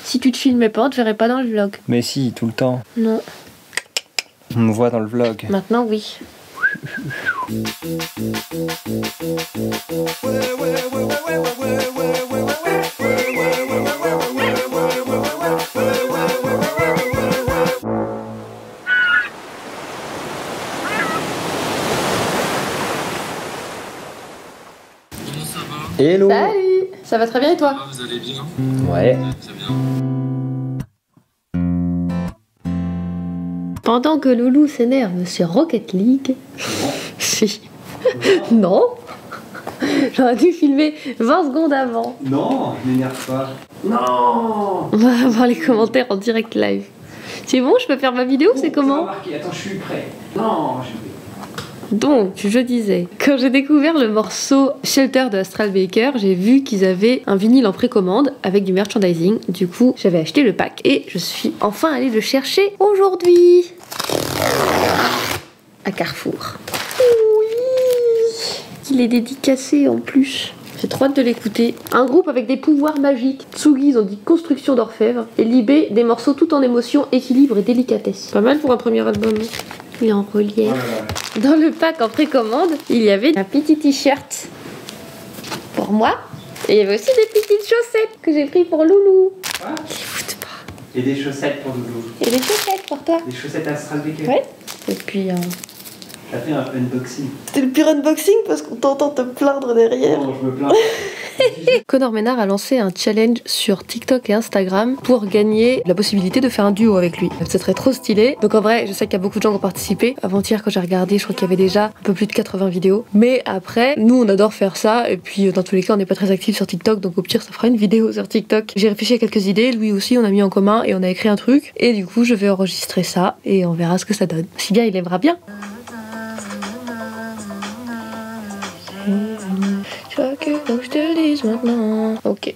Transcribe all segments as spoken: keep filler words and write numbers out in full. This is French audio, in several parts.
Si tu te filmais pas, on te verrait pas dans le vlog. Mais si, tout le temps. Non. On me voit dans le vlog. Maintenant, oui. Hello. Salut. Ça va très bien et toi? Ah, vous allez bien? Ouais. Très bien. Pendant que Loulou s'énerve sur Rocket League... Si. Non. J'aurais dû filmer vingt secondes avant. Non, m'énerve pas. Non. On va avoir les commentaires en direct live. C'est bon, je peux faire ma vidéo, c'est comment? Attends, je suis prêt. Non, je vais... Donc, je disais, quand j'ai découvert le morceau Shelter de Astral Baker, j'ai vu qu'ils avaient un vinyle en précommande avec du merchandising. Du coup, j'avais acheté le pack et je suis enfin allée le chercher aujourd'hui à Carrefour. Oui, il est dédicacé en plus. J'ai trop hâte de l'écouter. Un groupe avec des pouvoirs magiques. Tsugi, ils ont dit construction d'orfèvre. Et Libé, des morceaux tout en émotion, équilibre et délicatesse. Pas mal pour un premier album. Il est en relief. Oh, dans le pack en précommande, il y avait un petit t-shirt pour moi. Et il y avait aussi des petites chaussettes que j'ai pris pour Loulou. Quoi? Écoute pas. Et des chaussettes pour Loulou. Et des chaussettes pour toi. Des chaussettes Astral Baker. Ouais. Et puis... Euh... T'as fait un unboxing. C'était le pire unboxing parce qu'on t'entend te plaindre derrière. Non, je me plains. Connor Ménard a lancé un challenge sur TikTok et Instagram pour gagner la possibilité de faire un duo avec lui. Ce serait trop stylé. Donc en vrai, je sais qu'il y a beaucoup de gens qui ont participé. Avant-hier, quand j'ai regardé, je crois qu'il y avait déjà un peu plus de quatre-vingts vidéos. Mais après, nous, on adore faire ça. Et puis, dans tous les cas, on n'est pas très actifs sur TikTok. Donc au pire, ça fera une vidéo sur TikTok. J'ai réfléchi à quelques idées. Lui aussi, on a mis en commun et on a écrit un truc. Et du coup, je vais enregistrer ça et on verra ce que ça donne. Si bien, il aimera bien. Je crois qu'il faut que je te le dise maintenant. Ok.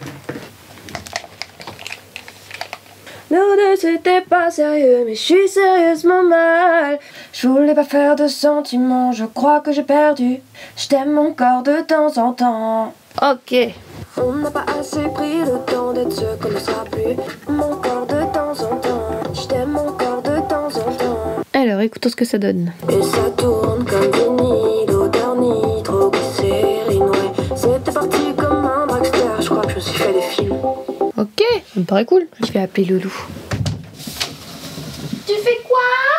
Nous deux c'était pas sérieux, mais je suis sérieusement mal. Je voulais pas faire de sentiments, je crois que j'ai perdu. Je t'aime encore de temps en temps. Ok. On n'a pas assez pris le temps d'être ce qu'on ne sera plus. Encore de temps en temps. Je t'aime encore de temps en temps. Alors écoutons ce que ça donne. Et ça tourne comme vinyle au dernier trop glissé. C'était parti comme un dragster, je crois que je me suis fait des films. Ok, ça me paraît cool. Je vais appeler Loulou. Tu fais quoi?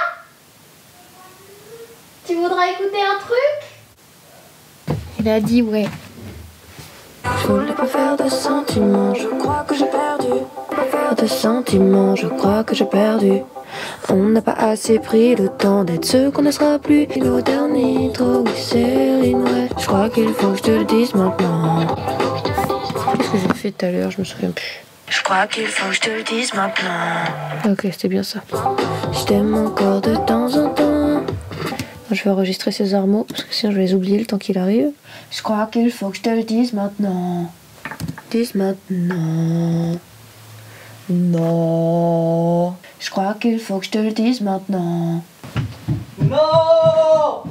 Tu voudrais écouter un truc? Il a dit ouais. Je voulais pas faire de sentiments, je crois que j'ai perdu. Pas faire de sentiments, je crois que j'ai perdu. On n'a pas assez pris le temps d'être ce qu'on ne sera plus. Le dernier trop glycérine, ouais. Je crois qu'il faut que je te le dise maintenant. Qu'est-ce que j'ai fait tout à l'heure? Je me souviens plus. Je crois qu'il faut que je te le dise maintenant. Ok, c'était bien ça. Je t'aime encore de temps en temps. Je vais enregistrer ces mots parce que sinon je vais les oublier le temps qu'il arrive. Je crois qu'il faut que je te le dise maintenant. Dise maintenant. Non. Je crois qu'il faut que je te le dise maintenant. Non.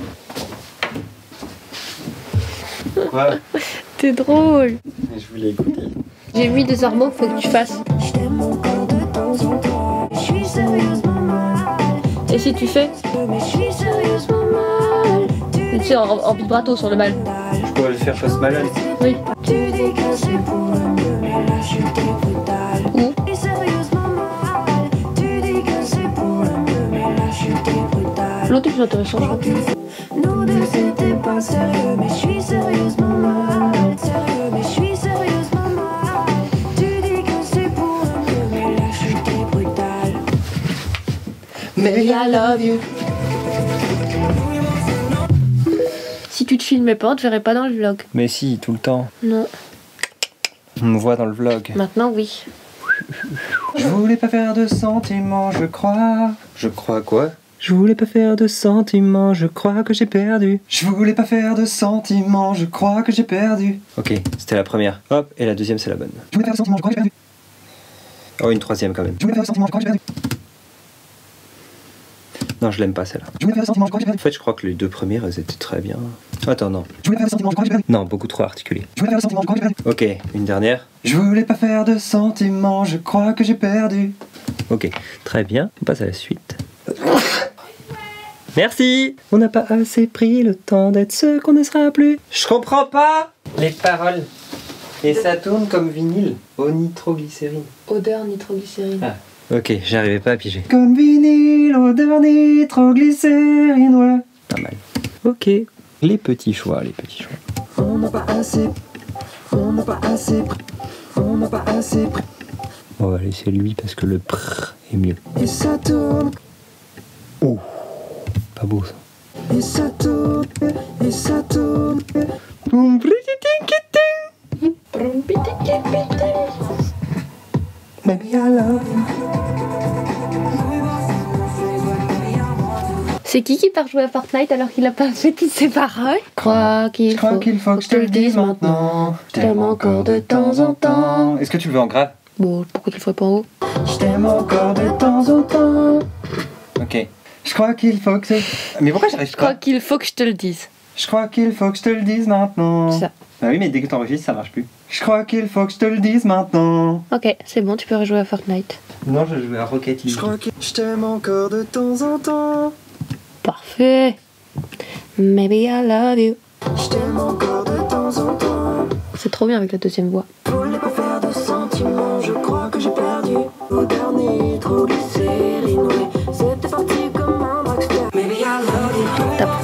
Quoi? T'es drôle. Je voulais écouter. J'ai mis des armots, faut que tu fasses. Je t'aime encore de temps en temps. Je suis sérieusement mal. Et si tu fais? Mais je suis sérieusement mal. Tu sais, en, en vibrato sur le mal. Je pourrais le faire face malade. Oui. Tu dis que c'est pour le mieux, mais la chute est brutale. Où? Je suis sérieusement mal. Tu dis que c'est pour le mieux, mais la chute est brutale. L'autre est plus intéressant, je crois. Nous deux c'était pas sérieux, mais je suis sérieusement mal. Sérieux, mais je suis sérieusement mal. Tu dis que c'est pour le mieux, mais la chute est brutale. Mais I love you. Si tu te filmais pas, on te verrait pas dans le vlog. Mais si, tout le temps. Non. On me voit dans le vlog. Maintenant, oui. Je voulais pas faire de sentiments, je crois. Je crois quoi? Je voulais pas faire de sentiments, je crois que j'ai perdu. Je voulais pas faire de sentiments, je crois que j'ai perdu. Ok, c'était la première. Hop, et la deuxième, c'est la bonne. Je voulais faire de sentiments, je crois que j'ai perdu. Oh, une troisième quand même. Je voulais faire de sentiments, je crois que j'ai perdu. Non, je l'aime pas celle-là. Je voulais faire le sentiment, je crois que j'ai perdu. En fait, je crois que les deux premières, elles étaient très bien. Attends, non. Je voulais faire le sentiment, je crois que j'ai perdu. Non, beaucoup trop articulé. Je voulais faire le sentiment, je crois que j'ai perdu. Ok, une dernière. Je voulais pas faire de sentiments, je crois que j'ai perdu. Ok, très bien. On passe à la suite. Merci. On n'a pas assez pris le temps d'être ce qu'on ne sera plus. Je comprends pas les paroles. Et ça tourne comme vinyle au nitroglycérine. Odeur nitroglycérine. Ah. Ok, j'arrivais pas à piger. Comme vinyle, odeur nitroglycérine, ouais. Pas mal. Ok, les petits choix, les petits choix. On n'a pas assez, on n'a pas assez, on n'a pas assez. On va laisser lui parce que le prrr est mieux. Et ça tourne. Oh, pas beau ça. Et ça tourne, et ça tourne. Maybe I love you. C'est qui qui part jouer à Fortnite alors qu'il a pas fait toutes ses paroles? Crois qu'il faut, qu'il faut que je te le dise maintenant. Je t'aime encore de temps en temps. Est-ce que tu le veux en grave? Bon, pourquoi tu le ferais pas en haut? Je t'aime encore de temps en temps. Ok. Je crois qu'il faut que c'est... Mais pourquoi j'arrive Je crois pas? qu'il faut que je te le dise. Je crois qu'il faut que je te le dise maintenant. Ça. Bah oui, mais dès que t'enregistres, ça marche plus. Je crois qu'il faut que je te le dise maintenant. Ok, c'est bon, tu peux rejouer à Fortnite. Non, je jouais à Rocket League. Je crois que je t'aime encore de temps en temps. Parfait. Maybe I love you. Je t'aime encore de temps en temps. C'est trop bien avec la deuxième voix. Je voulais pas faire de sentiments, je crois que j'ai perdu. Odeur nitroglycérine, ouais. C'était parti comme un drugstore. Maybe I love you. Top.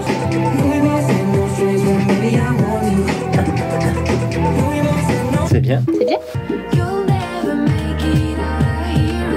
C'est bien. C'est bien. You'll never make it out of here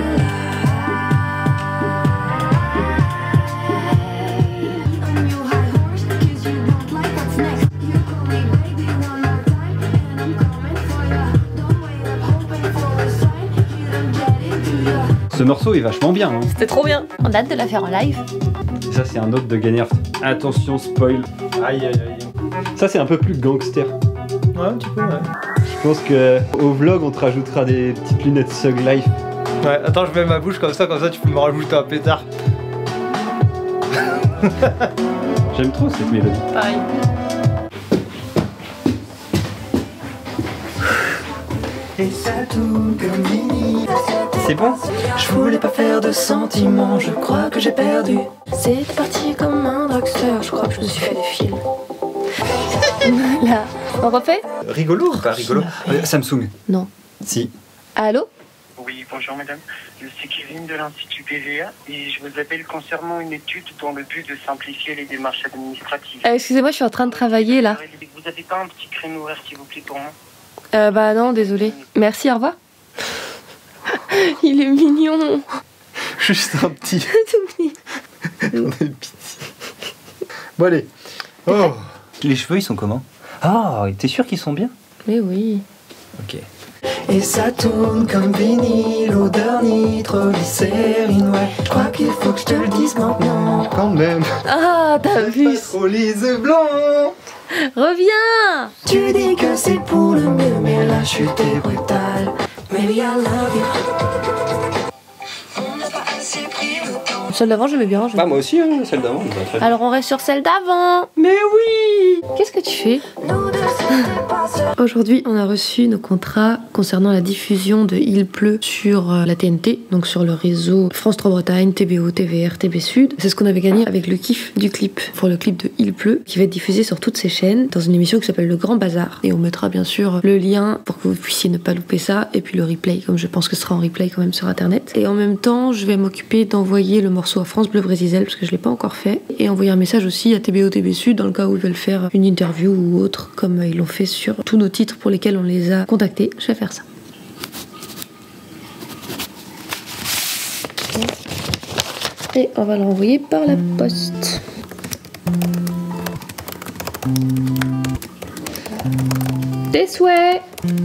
alive. On your high horse, 'cause you don't like what's next. You call me baby one more time, and I'm coming for ya. Don't wait up hoping for a sign, you don't get it, do ya? Ce morceau est vachement bien. Hein. C'était trop bien. On a hâte de la faire en live. Et ça, c'est un autre de Gagnert. Attention, spoil. Aïe, aïe, aïe. Ça, c'est un peu plus gangster. Ouais, un petit peu, ouais. Je pense que au vlog, on te rajoutera des petites lunettes Sug Life. Ouais, attends, je mets ma bouche comme ça, comme ça tu peux me rajouter un pétard. J'aime trop cette mélodie. Pareil. Et ça tourne comme vinyle. C'est bon? Je voulais pas faire de sentiments, je crois que j'ai perdu. C'est parti comme un drugstore. Je crois que je me suis fait des films. Voilà. On refait? Rigolo ou pas rigolo? Euh, Samsung. Non. Si. Allô? Oui, bonjour madame. Je suis Kevin de l'Institut P V A et je vous appelle concernant une étude dans le but de simplifier les démarches administratives. Euh, Excusez-moi, je suis en train de travailler là. Vous n'avez pas un petit créneau horaire s'il vous plaît pour moi? Euh, bah non, désolé. Merci, au revoir. Il est mignon. Juste un petit. Tout mignon. J'en ai pitié. Bon allez. Oh. Les cheveux ils sont comment? Ah, t'es sûr qu'ils sont bien? Mais oui. Ok. Et ça tourne comme vinyle, odeur nitroglycérine, ouais. Je crois qu'il faut que je te le dise maintenant. Quand même. Ah, t'as vu? Trop lise blanc. Reviens. Tu dis que c'est pour le mieux, mais la chute est brutale. Maybe I love you. On n'a pas assez pris le temps. Celle d'avant, j'aimais bien. Bah moi aussi, hein, celle d'avant. Alors on reste sur celle d'avant. Mais oui. Qu'est-ce que tu fais? Nous deux, c'était pas seul. Aujourd'hui, on a reçu nos contrats concernant la diffusion de Il pleut sur euh, la T N T, donc sur le réseau France trois Bretagne, T B O, T V R, T B Sud. C'est ce qu'on avait gagné avec le kiff du clip, pour le clip de Il pleut, qui va être diffusé sur toutes ces chaînes, dans une émission qui s'appelle Le Grand Bazar. Et on mettra bien sûr le lien pour que vous puissiez ne pas louper ça, et puis le replay, comme je pense que ce sera en replay quand même sur Internet. Et en même temps, je vais m'occuper d'envoyer le morceau à France Bleu Brésil, parce que je l'ai pas encore fait, et envoyer un message aussi à T B O, T B Sud, dans le cas où ils veulent faire une interview ou autre, comme ils l'ont fait sur tous nos titres pour lesquels on les a contactés. Je vais faire ça. Et on va le renvoyer par la poste. Des souhaits.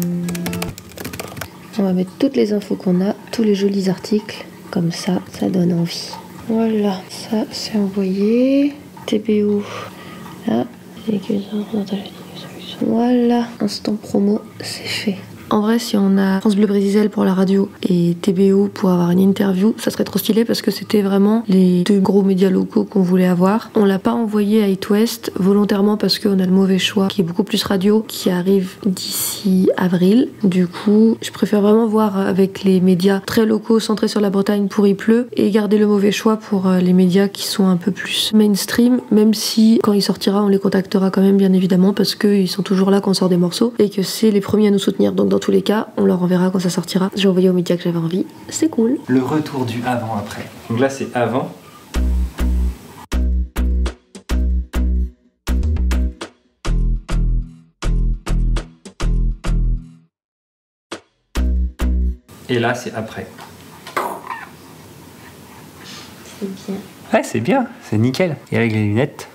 On va mettre toutes les infos qu'on a, tous les jolis articles, comme ça, ça donne envie. Voilà, ça c'est envoyé. T B O, là. Voilà, instant promo, c'est fait. En vrai, si on a France Bleu Brésil pour la radio et T B O pour avoir une interview, ça serait trop stylé parce que c'était vraiment les deux gros médias locaux qu'on voulait avoir. On l'a pas envoyé à It West volontairement parce qu'on a le mauvais choix qui est beaucoup plus radio qui arrive d'ici avril. Du coup, je préfère vraiment voir avec les médias très locaux centrés sur la Bretagne pour Il pleut et garder le mauvais choix pour les médias qui sont un peu plus mainstream, même si quand il sortira, on les contactera quand même bien évidemment parce qu'ils sont toujours là quand on sort des morceaux et que c'est les premiers à nous soutenir. Donc dans tous les cas, on leur enverra quand ça sortira. J'ai envoyé aux médias que j'avais envie, c'est cool. Le retour du avant-après. Donc là c'est avant. Et là c'est après. C'est bien. Ouais c'est bien, c'est nickel. Et avec les lunettes.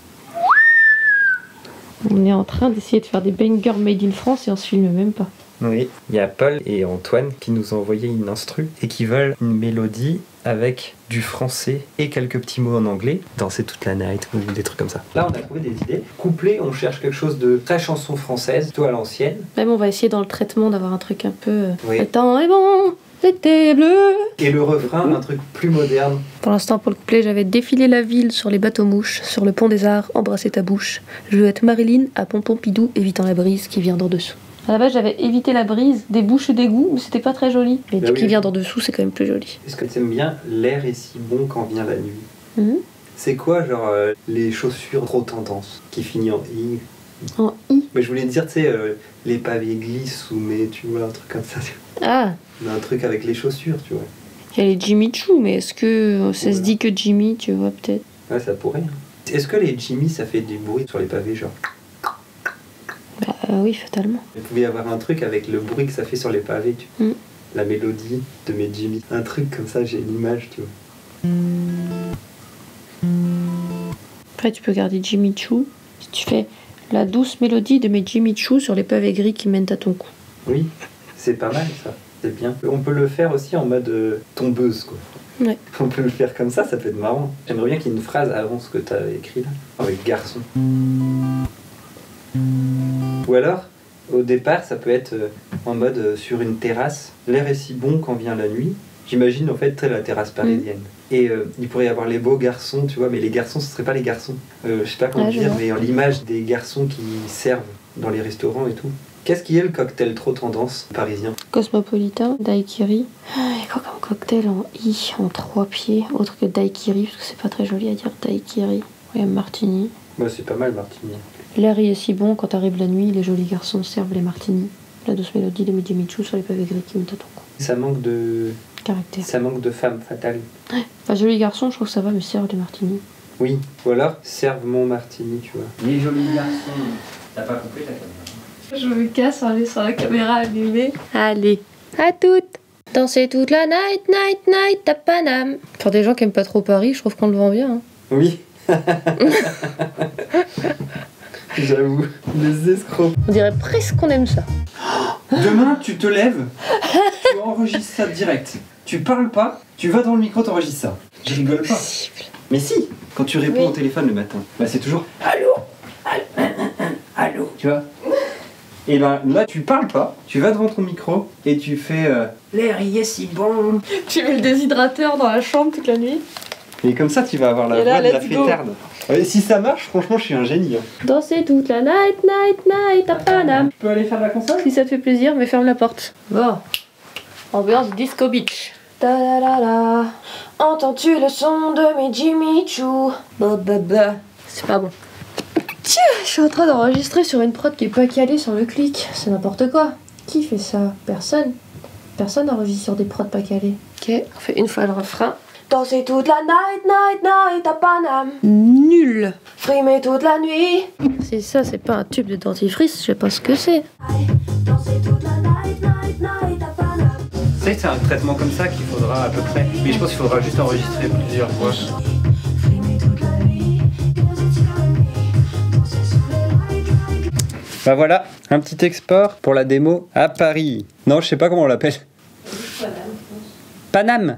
On est en train d'essayer de faire des bangers made in France et on se filme même pas. Oui, il y a Paul et Antoine qui nous ont envoyé une instru et qui veulent une mélodie avec du français et quelques petits mots en anglais. Danser toute la night ou des trucs comme ça. Là, on a trouvé des idées. Couplet, on cherche quelque chose de très chanson française, plutôt à l'ancienne. Même on va essayer dans le traitement d'avoir un truc un peu... Oui. Le temps est bon, l'été bleu. Et le refrain, un truc plus moderne. Pour l'instant, pour le couplet, j'avais défilé la ville sur les bateaux mouches, sur le pont des Arts, embrasser ta bouche. Je veux être Marilyn à Pompon-Pidou, évitant la brise qui vient d'en dessous. À la base, j'avais évité la brise des bouches d'égout, mais c'était pas très joli. Mais Bah du oui. qui vient d'en dessous, c'est quand même plus joli. Est-ce que tu aimes bien l'air est si bon quand vient la nuit? Mhm. C'est quoi, genre, euh, les chaussures trop tendance qui finit en i? En i. Mais je voulais te dire, tu sais, euh, les pavés glissent ou mais tu vois, un truc comme ça. Ah, Mais un truc avec les chaussures, tu vois. il y a les Jimmy Choo, mais est-ce que ça se Voilà. dit que Jimmy, tu vois, peut-être? Ouais, ça pourrait. hein. Est-ce que les Jimmy, ça fait du bruit sur les pavés, genre? Bah euh, oui, fatalement. Il pouvait y avoir un truc avec le bruit que ça fait sur les pavés, tu vois. Mm. La mélodie de mes Jimmy. Un truc comme ça, j'ai une image, tu vois. Après, tu peux garder Jimmy Choo. Si tu fais la douce mélodie de mes Jimmy Choo sur les pavés gris qui mènent à ton cou. Oui, c'est pas mal ça. C'est bien. On peut le faire aussi en mode euh, tombeuse, quoi. Ouais. On peut le faire comme ça, ça peut être marrant. J'aimerais bien qu'il y ait une phrase avant ce que tu as écrit là, avec garçon. Ou alors, au départ, ça peut être euh, en mode euh, sur une terrasse. L'air est si bon quand vient la nuit. J'imagine en fait très la terrasse parisienne. Et euh, il pourrait y avoir les beaux garçons, tu vois, mais les garçons, ce serait pas les garçons. Euh, je sais pas comment Ah, je dire, vois. mais euh, l'image des garçons qui servent dans les restaurants et tout. Qu'est-ce qui est le cocktail trop tendance parisien? Cosmopolitain, daiquiri. Ah, il y a quoi comme cocktail en i, en trois pieds, autre que daiquiri, parce que c'est pas très joli à dire daiquiri. Oui, martini. Bah, c'est pas mal, Martini. L'air y est si bon quand arrive la nuit, les jolis garçons servent les martinis. La douce mélodie de Midi Michou sur les pavés gris qui mettent à ton cou. Ça manque de. Caractère. Ça manque de femme fatale. Enfin, joli garçon, je trouve que ça va, me servent des martinis. Oui. Ou alors, serve mon martini, tu vois. Les jolis garçons. T'as pas compris la caméra? Je me casse en laissant la caméra allumée. Allez, à toutes. Danser toute la night, night, night à Paname. Pour des gens qui aiment pas trop Paris, je trouve qu'on le vend bien. Hein. Oui. J'avoue. Les escrocs. On dirait presque qu'on aime ça. Demain, tu te lèves, tu enregistres ça direct. Tu parles pas, tu vas dans le micro, t'enregistres ça. Je rigole pas. Mais si, quand tu réponds Oui. au téléphone le matin, bah c'est toujours allô, allô, allô, tu vois. Et ben là, tu parles pas, tu vas devant ton micro et tu fais euh, l'air y est si bon. Tu mets le déshydrateur dans la chambre toute la nuit. Et comme ça, tu vas avoir la Et là, voix de la let's go. fêtarde. Ouais, si ça marche, franchement, je suis un génie. Hein. Danser toute la night, night, night à Paname. Tu peux aller faire de la console? Si ça te fait plaisir, mais ferme la porte. Bon. Ambiance Disco Beach. Ta la la la. Entends-tu le son de mes Jimmy Choo? Bah bah bah. C'est pas bon. Tiens, je suis en train d'enregistrer sur une prod qui est pas calée sur le clic. C'est n'importe quoi. Qui fait ça? Personne. Personne n'enregistre sur des prods pas calés. Ok, on fait une fois le refrain. Danser toute la night, night, night à Paname. Nul. Frimer toute la nuit. C'est ça, c'est pas un tube de dentifrice, je sais pas ce que c'est. Danser toute la night, night, night à Paname. Tu sais que c'est un traitement comme ça qu'il faudra à peu près. Mais je pense qu'il faudra juste enregistrer plusieurs fois. Frimer toute la nuit, cause it's your me. Danser sous les lights, lights. Bah voilà, un petit export pour la démo à Paris. Non, je sais pas comment on l'appelle. Paname.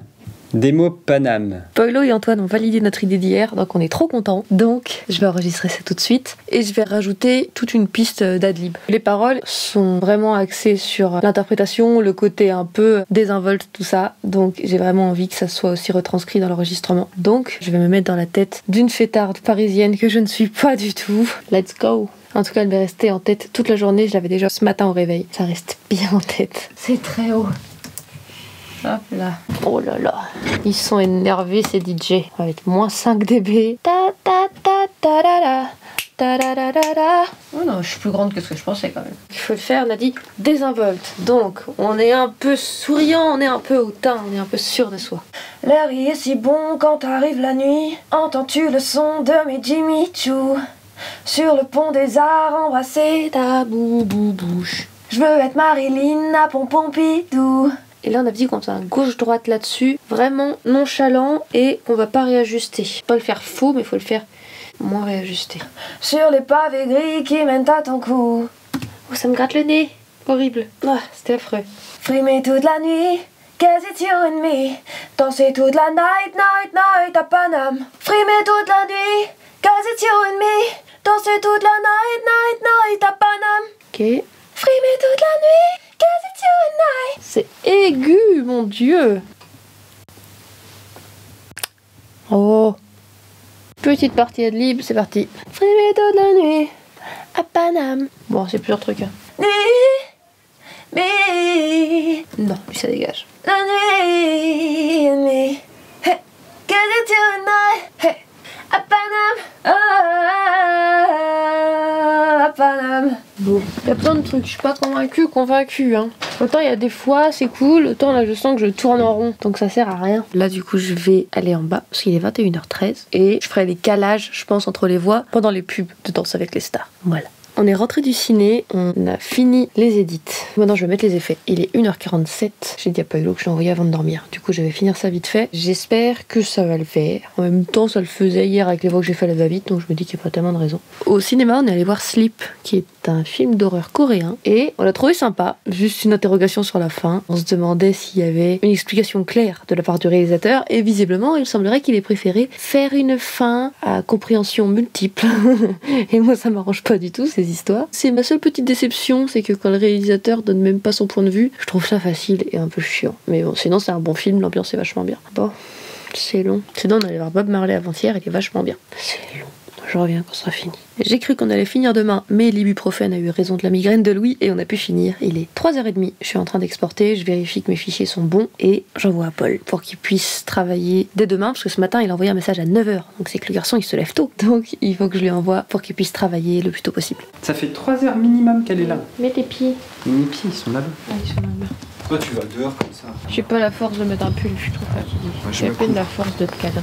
Démo Paname. Paulo et Antoine ont validé notre idée d'hier, donc on est trop contents. Donc je vais enregistrer ça tout de suite et je vais rajouter toute une piste d'adlib. Les paroles sont vraiment axées sur l'interprétation, le côté un peu désinvolte, tout ça. Donc j'ai vraiment envie que ça soit aussi retranscrit dans l'enregistrement. Donc je vais me mettre dans la tête d'une fêtarde parisienne que je ne suis pas du tout. Let's go! En tout cas, elle m'est restée en tête toute la journée. Je l'avais déjà ce matin au réveil. Ça reste bien en tête. C'est très haut. Hop là. Oh là là. Ils sont énervés ces D J. On va être moins cinq décibels. Ta ta ta ta da da. Ta da da da da. Oh non, je suis plus grande que ce que je pensais quand même. Il faut le faire, on a dit désinvolte. Donc, on est un peu souriant, on est un peu hautain, on est un peu sûr de soi. L'air y est si bon quand arrive la nuit. Entends-tu le son de mes Jimmy Choo? Sur le pont des arts, embrasser ta boubou bouche. Je veux être Marilyn à Pompidou. Et là on a dit qu'on fait un gauche-droite là-dessus, vraiment nonchalant et qu'on va pas réajuster. Faut pas le faire faux, mais faut le faire moins réajusté. Sur les pavés gris qui mènent à ton cou. Oh, ça me gratte le nez. Horrible. Ah, c'était affreux. Frimer toute la nuit, cause it's you and me. Danser toute la night, night, night à Paname. Frimer toute la nuit, cause it's you and me. Danser toute la night, night, night à Paname. Ok. Frimer toute la nuit, cause it's you and I. C'est aigu, mon Dieu. Oh. Petite partie adlib, c'est parti. Frimer toute la nuit à Paname. Bon, c'est plusieurs trucs. Hein. Nuit, nuit. Non, lui ça dégage. La nuit, nuit. Hey, cause it's you and I. Hey, à Paname. Ah, à Paname. Bon, il y a plein de trucs, je suis pas convaincue, convaincue hein. Autant il y a des fois c'est cool, autant là je sens que je tourne en rond, donc ça sert à rien. Là du coup je vais aller en bas, parce qu'il est vingt et une heures treize, et je ferai les calages, je pense, entre les voix pendant les pubs de Danse avec les stars. Voilà. On est rentré du ciné, on a fini les édits. Maintenant je vais mettre les effets. Il est une heure quarante-sept. J'ai dit à Paulo que je l'ai envoyé avant de dormir. Du coup je vais finir ça vite fait. J'espère que ça va le faire. En même temps ça le faisait hier avec les voix que j'ai fait à la va-vite, donc je me dis qu'il n'y a pas tellement de raison. Au cinéma on est allé voir Sleep, qui est un film d'horreur coréen. Et on l'a trouvé sympa. Juste une interrogation sur la fin. On se demandait s'il y avait une explication claire de la part du réalisateur. Et visiblement il semblerait qu'il ait préféré faire une fin à compréhension multiple. Et moi ça m'arrange pas du tout ces histoires. C'est ma seule petite déception, c'est que quand le réalisateur donne même pas son point de vue, je trouve ça facile et un peu chiant. Mais bon, sinon c'est un bon film, l'ambiance est vachement bien. Bon, c'est long. Sinon on allait voir Bob Marley avant-hier, il est vachement bien. C'est long. Je reviens quand ce sera fini. J'ai cru qu'on allait finir demain, mais l'ibuprofène a eu raison de la migraine de Louis et on a pu finir. Il est trois heures trente, je suis en train d'exporter, je vérifie que mes fichiers sont bons et j'envoie à Paul pour qu'il puisse travailler dès demain, parce que ce matin il a envoyé un message à neuf heures, donc c'est que le garçon il se lève tôt. Donc il faut que je lui envoie pour qu'il puisse travailler le plus tôt possible. Ça fait trois heures minimum qu'elle est là. Mets tes pieds. Mes pieds ils sont là-bas. Ah, ils sont là-bas. Toi tu vas dehors comme ça. J'ai pas la force de mettre un pull, je suis trop fatiguée. Moi, je J'ai me à peine coupe. la force de te cadrer.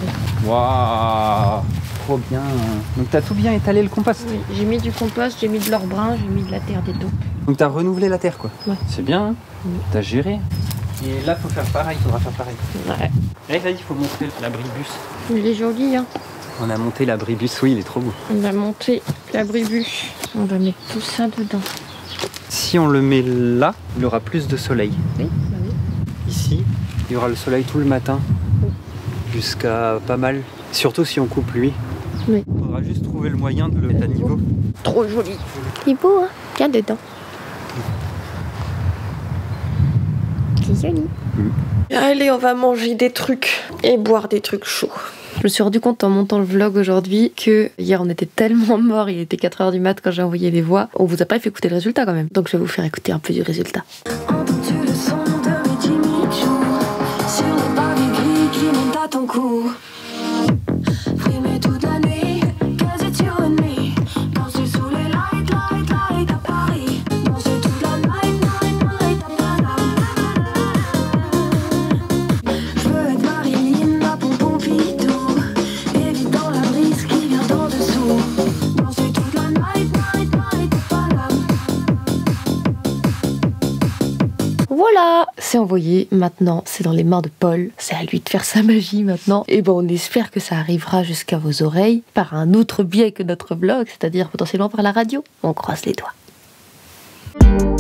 Waouh, trop bien. Donc t'as tout bien étalé le compost. Oui, j'ai mis du compost, j'ai mis de l'or brun, j'ai mis de la terre des taupes. Donc t'as renouvelé la terre quoi. Ouais. C'est bien, hein Oui. T'as géré. Et là faut faire pareil, faudra faire pareil. Ouais. Et là il faut monter l'abribus. Il est joli, hein. On a monté l'abribus, oui il est trop beau. On va monter l'abribus. On va mettre tout ça dedans. Si on le met là, il y aura plus de soleil. Oui, bah oui. Ici, il y aura le soleil tout le matin, Oui. jusqu'à pas mal. Surtout si on coupe lui. Oui. Il faudra juste trouver le moyen de le mettre à niveau. Trop joli. Il est beau, hein. Viens dedans. C'est joli. Mm. Allez, on va manger des trucs et boire des trucs chauds. Je me suis rendu compte en montant le vlog aujourd'hui que hier on était tellement morts, il était quatre heures du mat quand j'ai envoyé les voix. On vous a pas fait écouter le résultat quand même. Donc je vais vous faire écouter un peu du résultat. Entends-tu le son de mes Jimmy Choo sur les pavés gris qui mènent à ton cou? Frimer toute la nuit, cause it's you and me. Danser sous les lights, light, light à Paris. Danser toute la night, night, night à Paname. Je veux être Marilyn à Pompidou, évitant la brise qui vient d'en dessous. Danser toute la night, night, night à Paname. Voilà, c'est envoyé. Maintenant, c'est dans les mains de Paul. C'est à lui de faire sa magie maintenant. Et bon, on espère que ça arrivera jusqu'à vos oreilles par un autre biais que notre vlog, c'est-à-dire potentiellement par la radio. On croise les doigts.